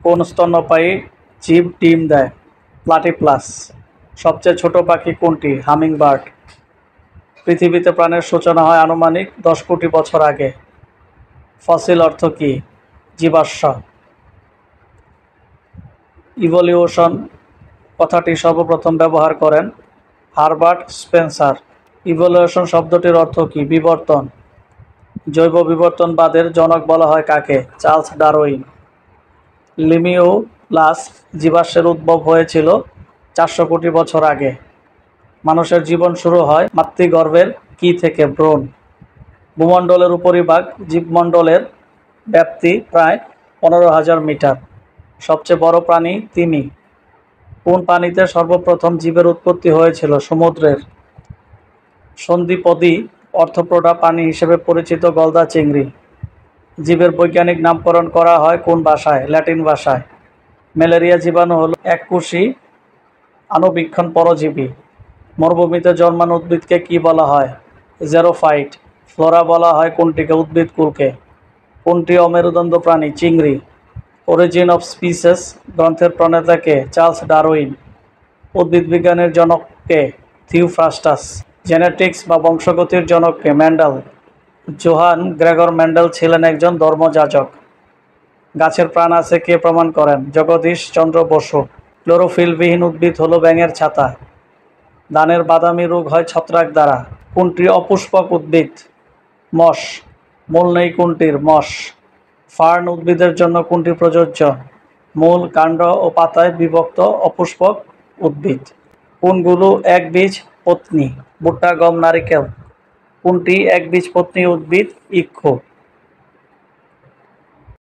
কোন স্তন্যপায়ী জীব ডিম দেয়? প্লাটিপ্লাস। সবচেয়ে ছোট পাখি কোনটি? হামিংবার্ড। পৃথিবীতে প্রাণের সূচনা হয় আনুমানিক 10 কোটি বছর আগে। ফসিল অর্থ কী? জীবাশ্ম। ইভলিউশন কথাটি সর্বপ্রথম ব্যবহার করেন হারবার্ট স্পেন্সার। ইভলিউশন শব্দটির অর্থ কী? বিবর্তন। জৈব বিবর্তনবাদের জনক বলা হয় কাকে? Charles Darwin. লিমিউলাস জীবাশ্মের উদ্ভব হয়েছিল 400 কোটি বছর আগে। মানুষের জীবন শুরু হয় মাতৃগর্ভের কী থেকে? ভ্রূণ। ভূমণ্ডলের উপরিভাগ জীবমণ্ডলের ব্যাপ্তি প্রায় 15,000 মিটার। সবচেয়ে বড় প্রাণী তিমি। কোন পানিতে সর্বপ্রথম জীবের উৎপত্তি হয়েছিল? সমুদ্রের। সন্ধিপদী অর্থোপোডা প্রাণী হিসেবে পরিচিত গলদা চিংড়ি। জীবের বৈজ্ঞানিক নামকরণ করা হয় কোন ভাষায়? ল্যাটিন ভাষায়। ম্যালেরিয়া জীবাণু হল এককোষী আণুবীক্ষণ পরজীবী। মরুভূমিতে জন্মানো উদ্ভিদকে কি বলা হয়? জেরোফাইট। ফ্লোরা বলা হয় কোনটিকে? উদ্ভিদকুলকে। কোনটি অমেরুদণ্ড প্রাণী? চিংড়ি। অরিজিন অফ স্পিসেস গ্রন্থের প্রণেতা কে? Charles Darwin. উদ্ভিদবিজ্ঞানের জনক কে? থিওফ্রাস্টাস। জেনেটিক্স বা বংশগতির জনক কে? মেন্ডেল। জোহান গ্রেগর মেন্ডেল ছিলেন একজন ধর্মযাজক। গাছের প্রাণ আছে কে প্রমাণ করেন? জগদীশ চন্দ্র বসু। ক্লোরোফিলবিহীন উদ্ভিদ হল ব্যাঙের ছাতা। ধানের বাদামি রোগ হয় ছত্রাক দ্বারা। কোনটি অপুষ্পক উদ্ভিদ? মস। মূল নেই কোনটির? মস। ফার্ন উদ্ভিদের জন্য কোনটি প্রযোজ্য? মূল, কাণ্ড ও পাতায় বিভক্ত অপুষ্পক উদ্ভিদ। কোনগুলো একবীজপত্রী? ভুট্টা, গম, নারিকেল। কোনটি একবীজপত্রী উদ্ভিদ? ইক্ষু।